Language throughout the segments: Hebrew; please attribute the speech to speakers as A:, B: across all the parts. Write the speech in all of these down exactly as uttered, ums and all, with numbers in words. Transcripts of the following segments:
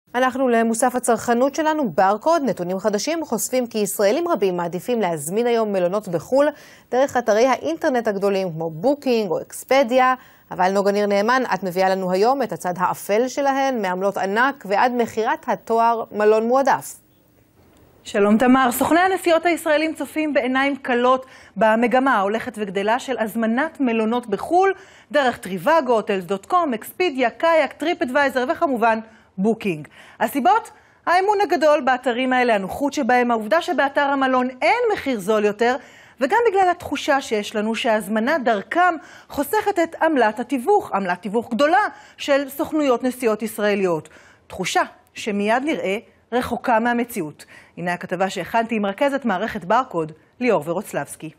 A: אנחנו למוסף הצרכנות שלנו, ברקוד. נתונים חדשים חושפים כי ישראלים רבים מעדיפים להזמין היום מלונות בחול דרך אתרי האינטרנט הגדולים כמו בוקינג או אקספדיה. אבל נוגה ניר נאמן, את מביאה לנו היום את הצד האפל שלהן, מעמלות ענק ועד מחירת התואר מלון מועדף.
B: שלום תמר, סוכני הנסיעות הישראלים צופים בעיניים קלות במגמה ההולכת וגדלה של הזמנת מלונות בחול דרך טריוואגו, הוטלס דוט קום, אקספדיה, קאיאק, טריפ אדוויזר וכמובן בוקינג. הסיבות? האמון הגדול באתרים האלה, הנוחות שבהם, העובדה שבאתר המלון אין מחיר זול יותר, וגם בגלל התחושה שיש לנו שההזמנה דרכם חוסכת את עמלת התיווך, עמלת תיווך גדולה של סוכנויות נסיעות ישראליות. תחושה שמיד נראה רחוקה מהמציאות. הנה הכתבה שהכנתי עם רכזת מערכת ברקוד, ליאור ורוצלבסקי.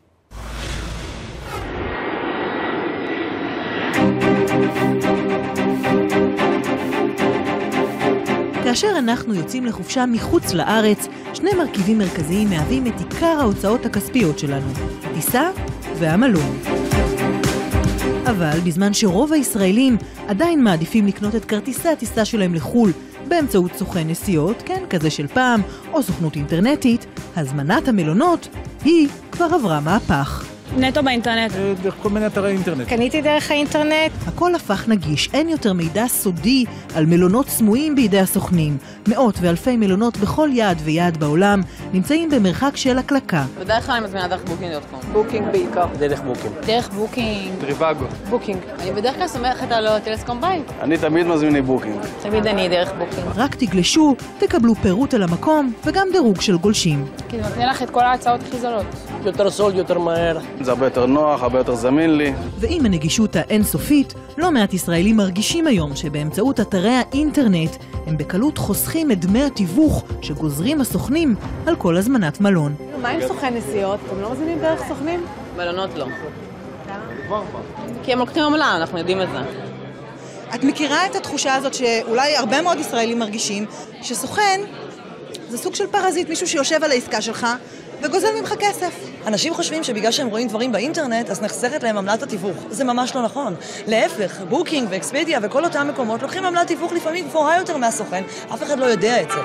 B: כאשר אנחנו יוצאים לחופשה מחוץ לארץ, שני מרכיבים מרכזיים מהווים את עיקר ההוצאות הכספיות שלנו, הטיסה והמלון. אבל בזמן שרוב הישראלים עדיין מעדיפים לקנות את כרטיסי הטיסה שלהם לחול באמצעות סוכן נסיעות, כן, כזה של פעם, או סוכנות אינטרנטית, הזמנת המלונות היא כבר עברה מהפך.
C: נטו באינטרנט.
D: דרך כל מיני אתרי אינטרנט.
C: קניתי דרך האינטרנט.
B: הכל הפך נגיש, אין יותר מידע סודי על מלונות סמויים בידי הסוכנים. מאות ואלפי מלונות בכל יעד ויעד בעולם נמצאים במרחק של הקלקה.
E: בדרך כלל אני מזמינה דרך בוקינג דוט קום.
C: בוקינג בעיקר.
D: דרך בוקינג.
E: דרך בוקינג.
D: טריוואגו.
C: בוקינג.
E: אני בדרך כלל סומכת על הוטלס קומביין.
D: אני תמיד מזמיני בוקינג.
E: תמיד אני דרך בוקינג.
B: רק תגלשו, תקבלו פירוט על המקום וגם דירוג של גולשים.
C: כי זה נותן לך את כל ההצעות הכי זולות.
D: יותר זול, יותר מהר. זה הרבה יותר נוח, הרבה יותר זמין לי.
B: ועם הנגישות האינסופית, לא מעט ישראלים מרגישים היום שבאמצעות אתרי האינטרנט הם בקלות חוסכים את דמי התיווך שגוזרים הסוכנים על כל הזמנת מלון.
A: מה עם סוכן נסיעות? אתם לא מזמינים דרך סוכנים?
E: מלונות לא. כי הם לוקחים עמלה, אנחנו יודעים את זה.
F: את מכירה את התחושה הזאת שאולי הרבה מאוד ישראלים מרגישים שסוכן זה סוג של פרזיט, מישהו שיושב על העסקה שלך וגוזל ממך כסף.
G: אנשים חושבים שבגלל שהם רואים דברים באינטרנט, אז נחסכת להם עמלת התיווך. זה ממש לא נכון. להפך, בוקינג ואקספדיה וכל אותם מקומות לוקחים עמלת תיווך לפעמים גבוהה יותר מהסוכן. אף אחד לא יודע את זה.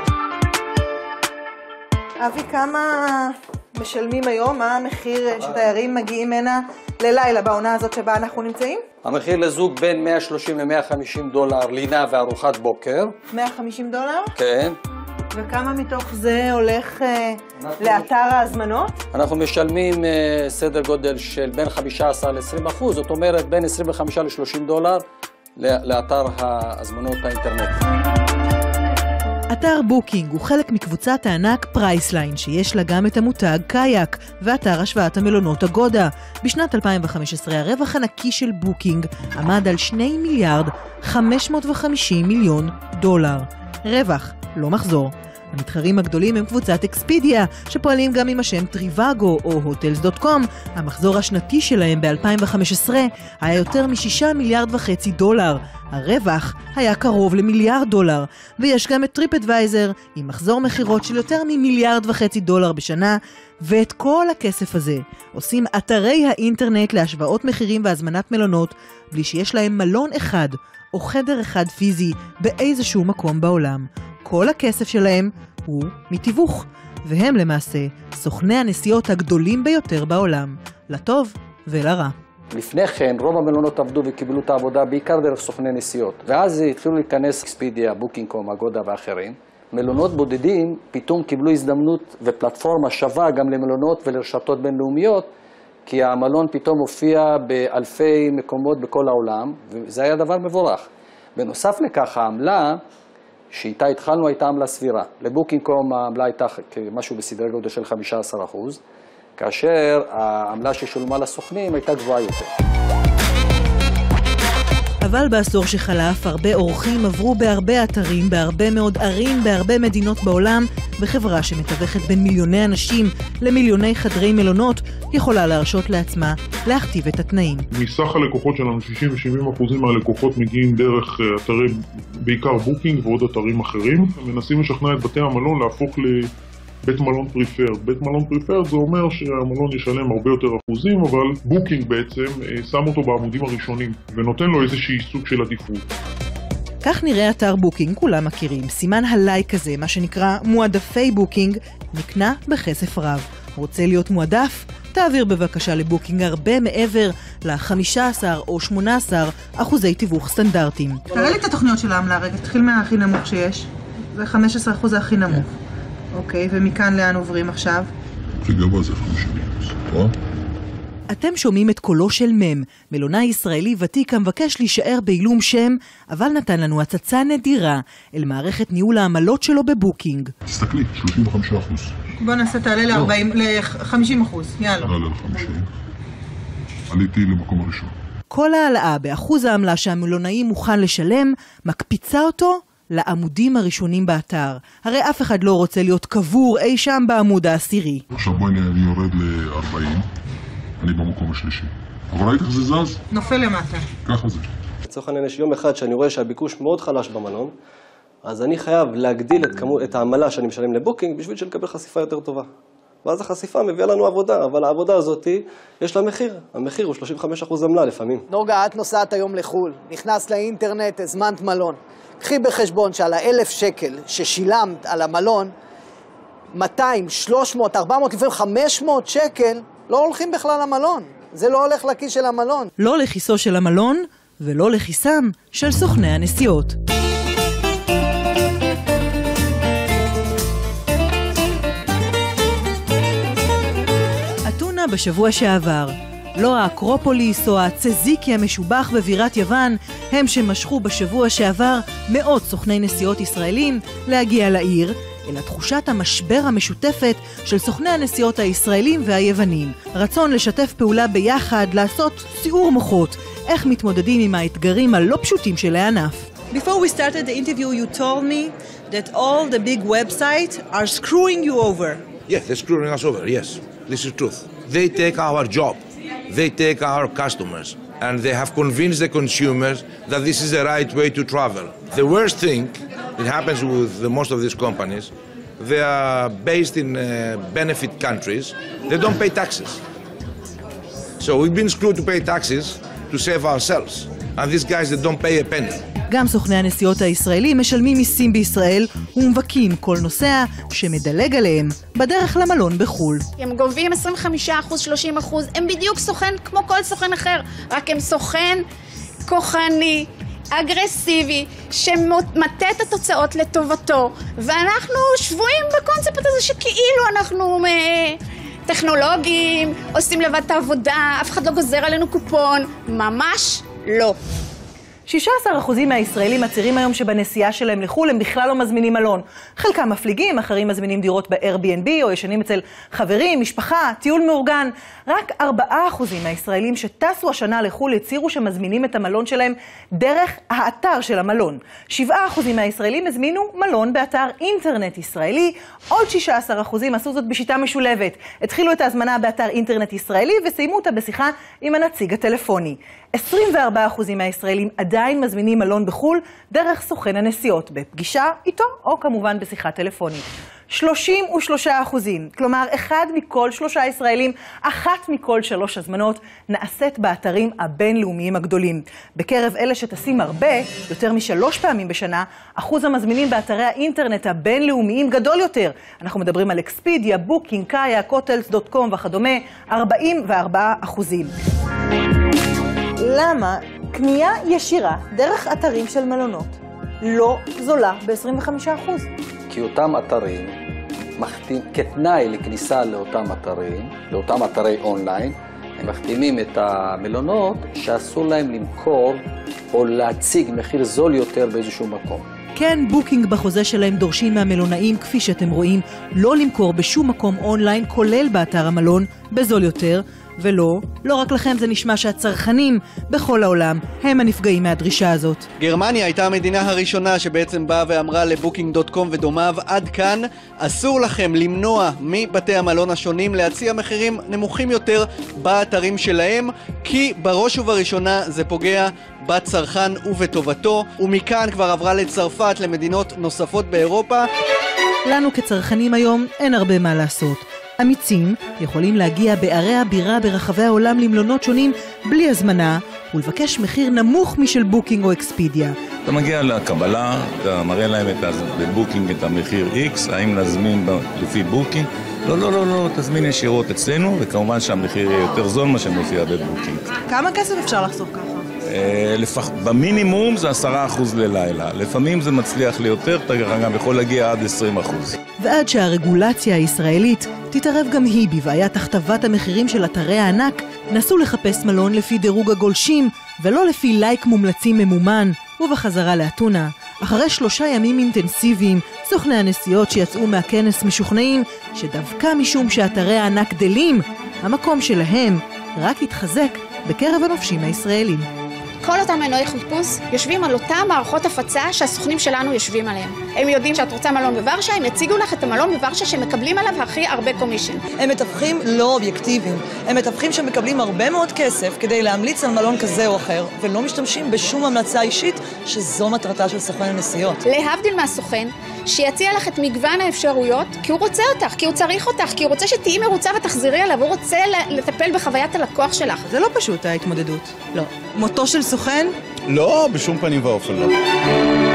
F: אבי, כמה משלמים היום? מה המחיר שתיירים מגיעים הנה ללילה בעונה הזאת שבה אנחנו נמצאים?
H: המחיר לזוג בין מאה ושלושים למאה וחמישים דולר לינה וארוחת בוקר.
F: מאה וחמישים דולר?
H: כן.
F: וכמה מתוך זה הולך אה, לאתר ההזמנות?
H: אנחנו משלמים אה, סדר גודל של בין חמישה עשר עד עשרים אחוז, זאת אומרת בין עשרים וחמישה עד שלושים דולר לאתר ההזמנות האינטרנט.
B: אתר בוקינג הוא חלק מקבוצת הענק פרייסליין, שיש לה גם את המותג קאיאק ואתר השוואת המלונות אגודה. בשנת אלפיים וחמש עשרה הרווח הנקי של בוקינג עמד על שני מיליארד חמש מאות וחמישים מיליון דולר. רווח, לא מחזור. המתחרים הגדולים הם קבוצת אקספדיה, שפועלים גם עם השם טריוואגו או הוטלס דוט קום. המחזור השנתי שלהם ב-אלפיים וחמש עשרה היה יותר משישה מיליארד וחצי דולר. הרווח היה קרוב למיליארד דולר. ויש גם את טריפ אדוויזר עם מחזור מחירות של יותר ממיליארד וחצי דולר בשנה. ואת כל הכסף הזה עושים אתרי האינטרנט להשוואות מחירים והזמנת מלונות, בלי שיש להם מלון אחד או חדר אחד פיזי באיזשהו מקום בעולם. כל הכסף שלהם הוא מתיווך, והם למעשה סוכני הנסיעות הגדולים ביותר בעולם, לטוב ולרע.
H: לפני כן רוב המלונות עבדו וקיבלו את העבודה בעיקר דרך סוכני נסיעות, ואז התחילו להיכנס אקספדיה, בוקינג קום, אגודה ואחרים. מלונות בודדים פתאום קיבלו הזדמנות ופלטפורמה שווה גם למלונות ולרשתות בינלאומיות, כי המלון פתאום הופיע באלפי מקומות בכל העולם, וזה היה דבר מבורך. בנוסף לכך, העמלה שאיתה התחלנו הייתה עמלה סבירה. לבוקינג קום העמלה הייתה משהו בסדרי גודל של חמישה עשר אחוז, כאשר העמלה ששולמה לסוכנים הייתה גבוהה יותר.
B: אבל בעשור שחלף הרבה אורחים עברו בהרבה אתרים, בהרבה מאוד ערים, בהרבה מדינות בעולם, וחברה שמתווכת בין מיליוני אנשים למיליוני חדרי מלונות יכולה להרשות לעצמה להכתיב את התנאים.
I: מסך הלקוחות שלנו, שישים ושבעים אחוזים מהלקוחות מגיעים דרך אתרי, בעיקר בוקינג ועוד אתרים אחרים. מנסים לשכנע את בתי המלון להפוך לבית מלון פריפר. בית מלון פריפר זה אומר שהמלון ישלם הרבה יותר אחוזים, אבל בוקינג בעצם שם אותו בעמודים הראשונים ונותן לו איזושהי סוג של עדיפות.
B: כך נראה אתר בוקינג, כולם מכירים. סימן הלייק הזה, מה שנקרא מועדפי בוקינג, נקנה בכסף רב. רוצה להיות מועדף? תעביר בבקשה לבוקינג הרבה מעבר ל-חמישה עשר או שמונה עשר אחוזי תיווך סטנדרטיים.
F: תראה לי את התוכניות של העמלה רגע, תתחיל מהכי נמוך שיש. זה חמישה עשר אחוז הכי נמוך. אוקיי, ומכאן לאן עוברים עכשיו?
I: הכי גבוה זה חמישים אחוז, רואה?
B: אתם שומעים את קולו של מם, מלונאי ישראלי ותיק המבקש להישאר בעילום שם, אבל נתן לנו הצצה נדירה אל מערכת ניהול העמלות שלו בבוקינג.
I: תסתכלי, שלושים וחמישה אחוז.
F: בוא נעשה, תעלה ל-חמישים אחוז, יאללה.
I: תעלה ל-חמישים. עליתי למקום הראשון.
B: כל העלאה באחוז העמלה שהמלונאי מוכן לשלם, מקפיצה אותו לעמודים הראשונים באתר. הרי אף אחד לא רוצה להיות קבור אי שם בעמוד העשירי.
I: עכשיו בואי אני יורד ל-ארבעים. אני במקום השלישי. אבל ראית איך זה זז?
F: נופל למטה.
I: ככה זה.
J: לצורך העניין יש יום אחד שאני רואה שהביקוש מאוד חלש במלון, אז אני חייב להגדיל את, כמו, את העמלה שאני משלם לבוקינג בשביל שנקבל חשיפה יותר טובה. ואז החשיפה מביאה לנו עבודה, אבל העבודה הזאת יש לה מחיר. המחיר הוא שלושים וחמישה אחוז עמלה לפעמים.
K: נוגה, את נוסעת היום לחול, נכנס לאינטרנט, הזמנת מלון. קחי בחשבון שעל האלף שקל ששילמת על המלון, מאתיים, שלוש מאות, ארבע מאות, לפעמים חמש מאות שקל, לא הולכים בכלל למלון. זה לא הולך לכיס של המלון.
B: לא לכיסו של המלון ולא לכיסם של סוכני הנסיעות. אתונה בשבוע שעבר. לא האקרופוליס או הצזיקי המשובח בבירת יוון הם שמשכו בשבוע שעבר מאות סוכני נסיעות ישראלים להגיע לעיר, אלא תחושת המשבר המשותפת של סוכני הנסיעות הישראלים והיוונים. רצון לשתף פעולה ביחד, לעשות סיעור מוחות, איך מתמודדים עם האתגרים הלא פשוטים של הענף.
G: Before we started the interview, you told me that all the big websites are screwing you over.
L: Yes, they're screwing us over, yes. This is truth. They take our job. They take our customers. And they have convinced the consumers that this is the right way to travel. The worst thing that happens with the, most of these companies, they are based in uh, benefit countries. They don't pay taxes. So we've been screwed to pay taxes to save ourselves. And these guys, they don't pay a penny.
B: גם סוכני הנסיעות הישראלים משלמים מיסים בישראל ומבקים כל נוסע שמדלג עליהם בדרך למלון בחול.
M: הם גובים עשרים וחמישה אחוז, שלושים אחוז, הם בדיוק סוכן כמו כל סוכן אחר, רק הם סוכן כוחני, אגרסיבי, שמטה את התוצאות לטובתו, ואנחנו שבויים בקונספט הזה שכאילו אנחנו טכנולוגיים, עושים לבד את העבודה, אף אחד לא גוזר עלינו קופון, ממש לא.
B: שישה עשר אחוז מהישראלים מצהירים היום שבנסיעה שלהם לחו"ל הם בכלל לא מזמינים מלון. חלקם מפליגים, אחרים מזמינים דירות ב-Airbnb או ישנים אצל חברים, משפחה, טיול מאורגן. רק ארבעה אחוז מהישראלים שטסו השנה לחו"ל הצהירו שמזמינים את המלון שלהם דרך האתר של המלון. שבעה אחוז מהישראלים הזמינו מלון באתר אינטרנט ישראלי, עוד שישה עשר אחוז עשו זאת בשיטה משולבת. התחילו את ההזמנה באתר אינטרנט ישראלי וסיימו אותה בשיחה עם הנציג הטלפוני. עשרים וארבעה אחוז מהישראלים עדיין מזמינים מלון בחו"ל דרך סוכן הנסיעות, בפגישה איתו או כמובן בשיחה טלפונית. שלושים ושלושה אחוזים, כלומר אחד מכל שלושה ישראלים, אחת מכל שלוש הזמנות, נעשית באתרים הבינלאומיים הגדולים. בקרב אלה שטסים הרבה, יותר משלוש פעמים בשנה, אחוז המזמינים באתרי האינטרנט הבינלאומיים גדול יותר. אנחנו מדברים על אקספדיה, בוקינג, קאיאק, הוטלס דוט קום וכדומה, ארבעים וארבעה אחוזים. למה קנייה ישירה דרך אתרים של מלונות לא זולה ב-עשרים וחמישה אחוז?
H: כי אותם אתרים מחתים, כתנאי לכניסה לאותם אתרים, לאותם אתרי אונליין, הם מחתימים את המלונות שאסור להם למכור או להציג מחיר זול יותר באיזשהו מקום.
B: כן, בוקינג בחוזה שלהם דורשים מהמלונאים, כפי שאתם רואים, לא למכור בשום מקום אונליין, כולל באתר המלון, בזול יותר, ולא, לא רק לכם זה נשמע שהצרכנים בכל העולם הם הנפגעים מהדרישה הזאת.
K: גרמניה הייתה המדינה הראשונה שבעצם באה ואמרה לבוקינג דוט קום ודומיו, עד כאן אסור לכם למנוע מבתי המלון השונים להציע מחירים נמוכים יותר באתרים שלהם, כי בראש ובראשונה זה פוגע בצרכן ובטובתו, ומכאן כבר עברה לצרפת, למדינות נוספות באירופה.
B: לנו כצרכנים היום אין הרבה מה לעשות. אמיצים יכולים להגיע בערי הבירה ברחבי העולם למלונות שונים בלי הזמנה ולבקש מחיר נמוך משל בוקינג או אקספדיה.
N: אתה מגיע לקבלה, אתה מראה להם את בבוקינג את המחיר X, האם נזמין לפי בוקינג? לא, לא, לא, לא, תזמין ישירות אצלנו, וכמובן שהמחיר יהיה יותר זול מה שמופיע בבוקינג.
F: כמה כסף אפשר לחסוך ככה?
N: לפח... במינימום זה עשרה אחוז ללילה, לפעמים זה מצליח ליותר, אתה גם יכול להגיע עד עשרים אחוז.
B: ועד שהרגולציה הישראלית תתערב גם היא בבעיית הכתבת המחירים של אתרי הענק, נסו לחפש מלון לפי דירוג הגולשים, ולא לפי לייק מומלצים ממומן, ובחזרה לאתונה. אחרי שלושה ימים אינטנסיביים, סוכני הנסיעות שיצאו מהכנס משוכנעים שדווקא משום שאתרי הענק גדלים, המקום שלהם רק יתחזק בקרב הנופשים הישראלים.
M: כל אותם מנועי חיפוש יושבים על אותם מערכות הפצה שהסוכנים שלנו יושבים עליהם. הם יודעים שאת רוצה מלון בוורשה, הם יציגו לך את המלון בוורשה שמקבלים עליו הכי הרבה קומישן.
G: הם מתווכים לא אובייקטיביים, הם מתווכים שמקבלים הרבה מאוד כסף כדי להמליץ על מלון כזה או אחר, ולא משתמשים בשום המלצה אישית שזו מטרתה של סוכן הנסיעות.
M: להבדיל מהסוכן, שיציע לך את מגוון האפשרויות, כי הוא רוצה אותך, כי הוא צריך אותך, כי הוא רוצה שתהיי מרוצה ותחזירי עליו, הוא רוצה לטפל בחוויית הלקוח שלך.
F: זה לא פשוט ההתמודדות.
E: לא.
F: מותו של סוכן?
N: לא, בשום פנים ואופן לא.